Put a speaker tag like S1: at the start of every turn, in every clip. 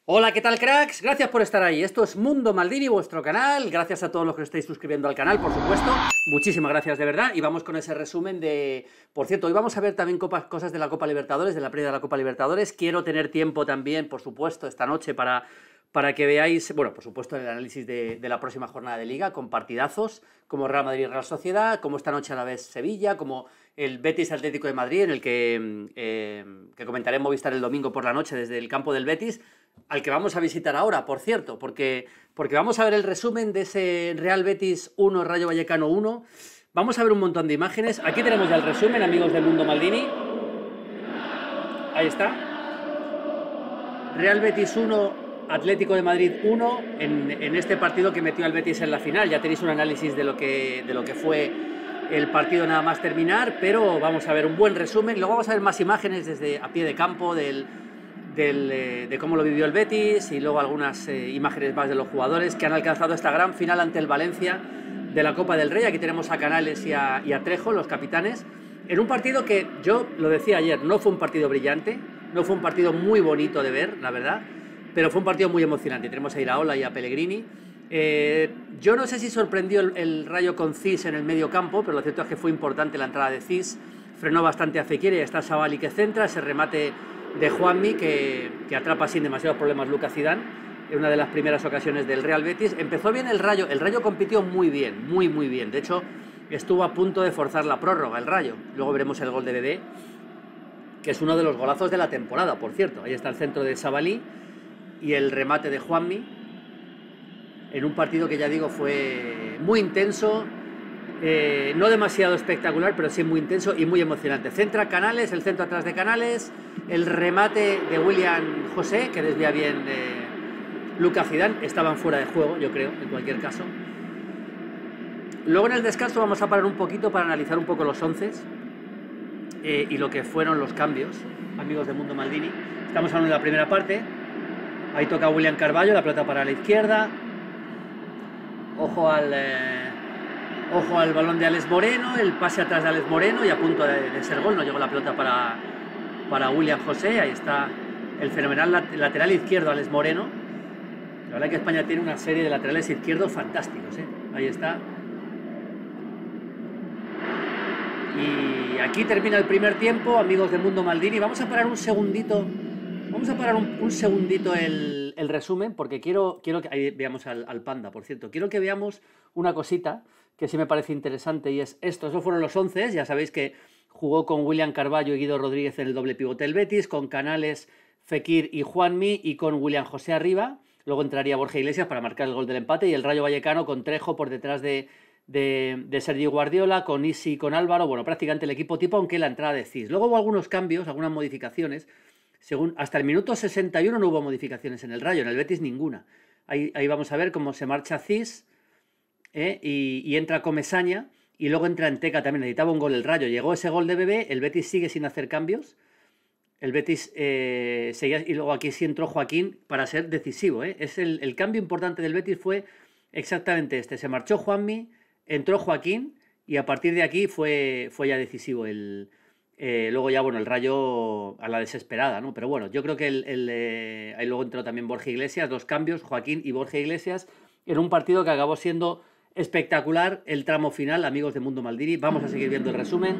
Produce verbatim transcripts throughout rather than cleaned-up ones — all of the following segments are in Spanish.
S1: Hola, ¿qué tal, cracks? Gracias por estar ahí. Esto es Mundo Maldini, vuestro canal. Gracias a todos los que estáis suscribiendo al canal, por supuesto. Muchísimas gracias, de verdad. Y vamos con ese resumen de... Por cierto, hoy vamos a ver también copas, cosas de la Copa Libertadores, de la previa de la Copa Libertadores. Quiero tener tiempo también, por supuesto, esta noche para... para que veáis, bueno, por supuesto, el análisis de, de la próxima jornada de Liga, con partidazos, como Real Madrid y Real Sociedad, como esta noche a la vez Sevilla, como el Betis Atlético de Madrid, en el que, eh, que comentaré en Movistar el domingo por la noche desde el campo del Betis, al que vamos a visitar ahora, por cierto, porque, porque vamos a ver el resumen de ese Real Betis uno, Rayo Vallecano uno. Vamos a ver un montón de imágenes. Aquí tenemos ya el resumen, amigos del Mundo Maldini. Ahí está. Real Betis uno, Atlético de Madrid uno, en, en este partido que metió al Betis en la final. Ya tenéis un análisis de lo que, de lo que fue el partido nada más terminar, pero vamos a ver un buen resumen. Luego vamos a ver más imágenes desde a pie de campo del, del, eh, de cómo lo vivió el Betis, y luego algunas eh, imágenes más de los jugadores que han alcanzado esta gran final ante el Valencia de la Copa del Rey. Aquí tenemos a Canales y a, y a Trejo, los capitanes, en un partido que yo lo decía ayer, no fue un partido brillante, no fue un partido muy bonito de ver, la verdad, pero fue un partido muy emocionante. Tenemos a Iraola y a Pellegrini. Eh, yo no sé si sorprendió el, el Rayo con Cis en el medio campo, pero lo cierto es que fue importante la entrada de Cis, frenó bastante a Fekir, y está Savali que centra, ese remate de Juanmi que, que atrapa sin demasiados problemas Lucas Zidane, en una de las primeras ocasiones del Real Betis. Empezó bien el Rayo, el Rayo compitió muy bien, muy muy bien, de hecho estuvo a punto de forzar la prórroga el Rayo. Luego veremos el gol de Bebé, que es uno de los golazos de la temporada, por cierto. Ahí está el centro de Savali y el remate de Juanmi, en un partido que ya digo fue muy intenso, eh, no demasiado espectacular, pero sí muy intenso y muy emocionante. Centra Canales, el centro atrás de Canales, el remate de William José, que desvía bien eh, Lucas Zidane. Estaban fuera de juego, yo creo, en cualquier caso. Luego en el descanso vamos a parar un poquito para analizar un poco los onces eh, y lo que fueron los cambios, amigos de Mundo Maldini. Estamos hablando de la primera parte. Ahí toca William Carballo, la pelota para la izquierda. Ojo al, eh, ojo al balón de Alex Moreno, el pase atrás de Alex Moreno, y a punto de, de ser gol. No llegó la pelota para, para William José. Ahí está el fenomenal lateral izquierdo Alex Moreno. La verdad es que España tiene una serie de laterales izquierdos fantásticos, ¿eh? Ahí está. Y aquí termina el primer tiempo, amigos de Mundo Maldini. Vamos a parar un segundito. Vamos a parar un, un segundito el, el resumen, porque quiero, quiero que... Ahí veamos al, al Panda, por cierto. Quiero que veamos una cosita que sí me parece interesante, y es esto. Esos fueron los once. Ya sabéis que jugó con William Carballo y Guido Rodríguez en el doble pivote del Betis, con Canales, Fekir y Juanmi, y con William José arriba. Luego entraría Borja Iglesias para marcar el gol del empate, y el Rayo Vallecano con Trejo por detrás de... De, de Sergi Guardiola, con Isi y con Álvaro. Bueno, prácticamente el equipo tipo, aunque la entrada de Cis. Luego hubo algunos cambios, algunas modificaciones. Según, hasta el minuto sesenta y uno no hubo modificaciones en el Rayo, en el Betis ninguna. Ahí, ahí vamos a ver cómo se marcha Cis eh, y, y entra Comesaña, y luego entra Enteca también. Necesitaba un gol el Rayo, llegó ese gol de Bebé, el Betis sigue sin hacer cambios. El Betis eh, seguía, y luego aquí sí entró Joaquín para ser decisivo. Eh. Es el, el cambio importante del Betis fue exactamente este. Se marchó Juanmi, entró Joaquín, y a partir de aquí fue, fue ya decisivo el... Eh, luego ya, bueno, el Rayo a la desesperada, ¿no? Pero bueno, yo creo que el, el, eh, ahí luego entró también Borja Iglesias, dos cambios, Joaquín y Borja Iglesias, en un partido que acabó siendo espectacular el tramo final, amigos de Mundo Maldini. Vamos a seguir viendo el resumen.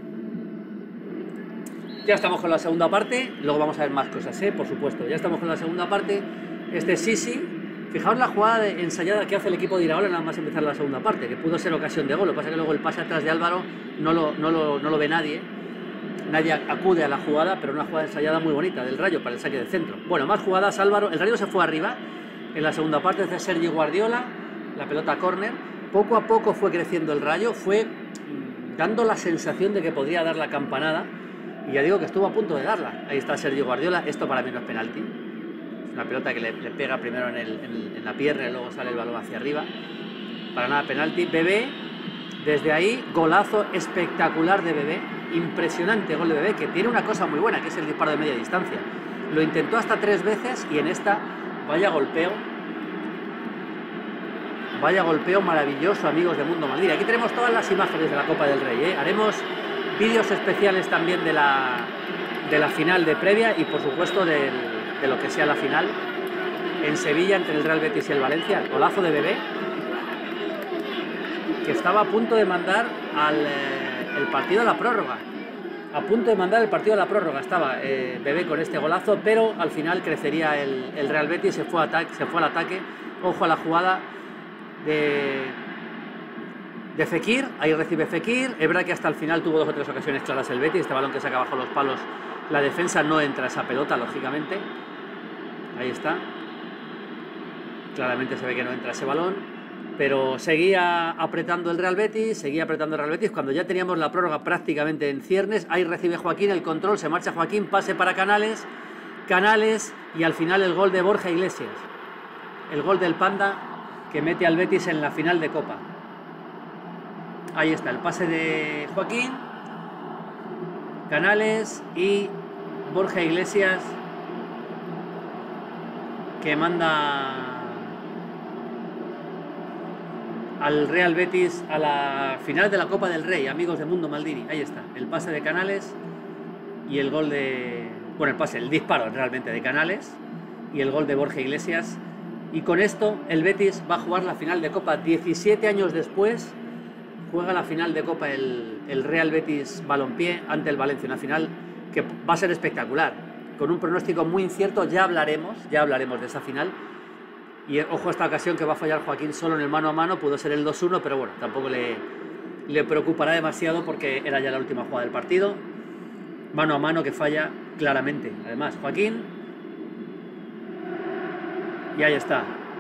S1: Ya estamos con la segunda parte, luego vamos a ver más cosas, ¿eh? Por supuesto, ya estamos con la segunda parte. Este es Sisi. Fijaos la jugada de ensayada que hace el equipo de Iraola nada más empezar la segunda parte, que pudo ser ocasión de gol. Lo que pasa es que luego el pase atrás de Álvaro no lo, no lo, no lo ve nadie. Nadie acude a la jugada, pero una jugada ensayada muy bonita del Rayo para el saque del centro. Bueno, más jugadas, Álvaro. El Rayo se fue arriba en la segunda parte de Sergi Guardiola, la pelota córner. Poco a poco fue creciendo el Rayo, fue dando la sensación de que podría dar la campanada, y ya digo que estuvo a punto de darla. Ahí está Sergi Guardiola. Esto para mí no es penalti. Es una pelota que le, le pega primero en, el, en, en la pierna y luego sale el balón hacia arriba. Para nada penalti. Bebé, desde ahí, golazo espectacular de Bebé. Impresionante gol de Bebé, que tiene una cosa muy buena, que es el disparo de media distancia. Lo intentó hasta tres veces, y en esta, vaya golpeo. Vaya golpeo maravilloso, amigos de Mundo Maldini. Aquí tenemos todas las imágenes de la Copa del Rey, ¿eh? Haremos vídeos especiales también de la, de la final de previa, y por supuesto del, de lo que sea la final. en Sevilla entre el Real Betis y el Valencia, el golazo de Bebé, que estaba a punto de mandar al, eh, el partido a la prórroga. A punto de mandar el partido a la prórroga estaba eh, Bebé con este golazo, pero al final crecería el, el Real Betis, se fue, a ataque, se fue al ataque. Ojo a la jugada de, de Fekir, ahí recibe Fekir. Es verdad que hasta el final tuvo dos o tres ocasiones claras el Betis, este balón que saca bajo los palos, la defensa no entra esa pelota, lógicamente. Ahí está. Claramente se ve que no entra ese balón. Pero seguía apretando el Real Betis, seguía apretando el Real Betis, cuando ya teníamos la prórroga prácticamente en ciernes. Ahí recibe Joaquín el control, se marcha Joaquín, pase para Canales, Canales y al final el gol de Borja Iglesias. El gol del Panda que mete al Betis en la final de Copa. Ahí está, el pase de Joaquín, Canales y Borja Iglesias, que manda al Real Betis a la final de la Copa del Rey, amigos de Mundo Maldini. Ahí está, el pase de Canales y el gol de... Bueno, el pase, el disparo realmente de Canales y el gol de Borja Iglesias. Y con esto el Betis va a jugar la final de Copa. diecisiete años después juega la final de Copa el, el Real Betis Balompié ante el Valencia. Una final que va a ser espectacular, con un pronóstico muy incierto. Ya hablaremos, ya hablaremos de esa final. Y ojo a esta ocasión que va a fallar Joaquín solo en el mano a mano, pudo ser el dos uno, pero bueno, tampoco le, le preocupará demasiado porque era ya la última jugada del partido. Mano a mano que falla claramente, además, Joaquín. Y ahí está.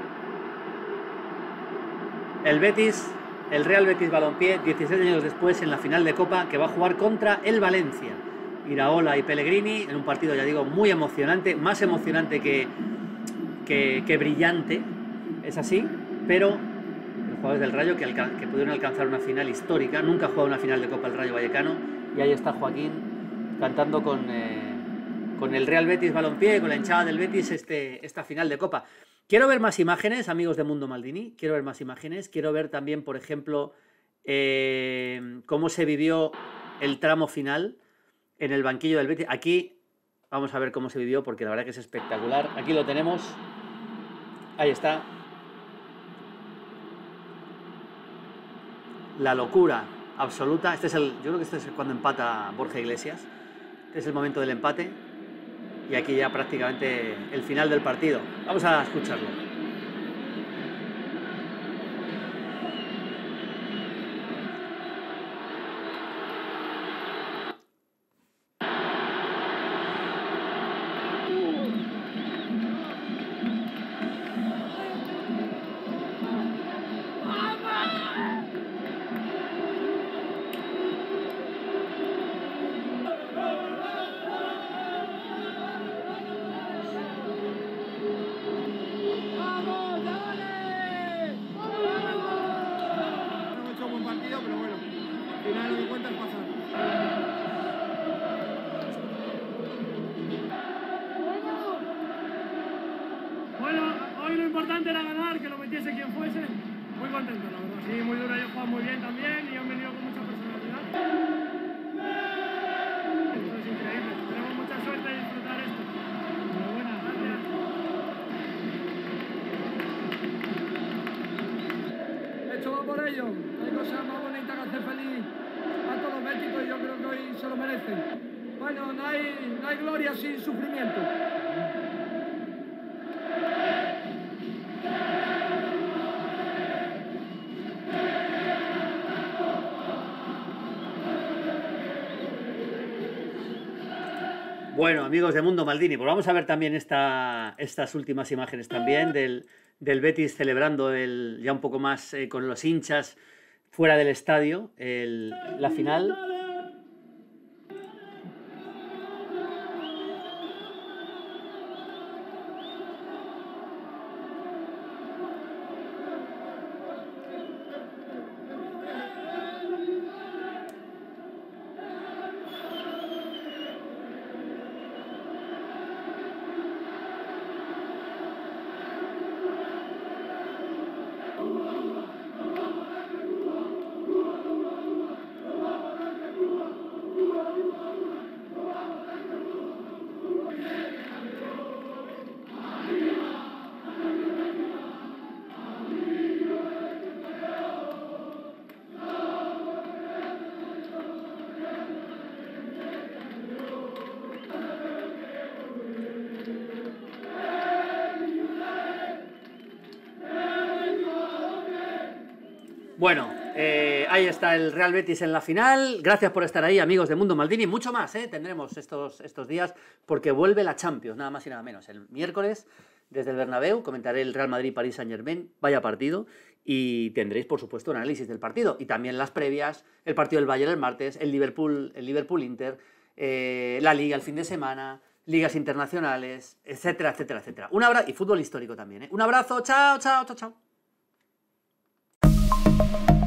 S1: El Betis, el Real Betis Balompié, diecisiete años después en la final de Copa, que va a jugar contra el Valencia. Iraola y Pellegrini, en un partido, ya digo, muy emocionante, más emocionante que... Que, que brillante, es así, pero los jugadores del Rayo que, que pudieron alcanzar una final histórica. Nunca ha jugado una final de Copa el Rayo Vallecano, y ahí está Joaquín cantando con, eh, con el Real Betis Balompié, con la hinchada del Betis, este, esta final de Copa. Quiero ver más imágenes, amigos de Mundo Maldini, quiero ver más imágenes, quiero ver también, por ejemplo, eh, cómo se vivió el tramo final en el banquillo del Betis. Aquí vamos a ver cómo se vivió, porque la verdad que es espectacular. Aquí lo tenemos. Ahí está. La locura absoluta. Este es el, yo creo que este es cuando empata Borja Iglesias. Este es el momento del empate. Y aquí ya prácticamente el final del partido. Vamos a escucharlo.
S2: Hoy lo importante era ganar, que lo metiese quien fuese. Muy contento, la verdad. Sí, muy duro, ellos juegan muy bien también y han venido con mucha personalidad. Esto es increíble. Tenemos mucha suerte de disfrutar esto. Enhorabuena, gracias. Esto va por ello. No hay cosa más bonita que hacer feliz a todos los béticos y yo creo que hoy se lo merecen. Bueno, no hay, no hay gloria sin sufrimiento.
S1: Bueno, amigos de Mundo Maldini, pues vamos a ver también esta, estas últimas imágenes también del, del Betis celebrando el, ya un poco más eh, con los hinchas fuera del estadio el, la final. Bueno, eh, ahí está el Real Betis en la final. Gracias por estar ahí, amigos de Mundo Maldini. Mucho más, ¿eh? Tendremos estos, estos días porque vuelve la Champions, nada más y nada menos. El miércoles, desde el Bernabéu, comentaré el Real Madrid-Paris Saint-Germain. Vaya partido. Y tendréis, por supuesto, un análisis del partido. Y también las previas, el partido del Bayern el martes, el Liverpool, el Liverpool-Inter, eh, la Liga el fin de semana, ligas internacionales, etcétera, etcétera, etcétera. Un abrazo, y fútbol histórico también, ¿eh? Un abrazo, chao, chao, chao, chao.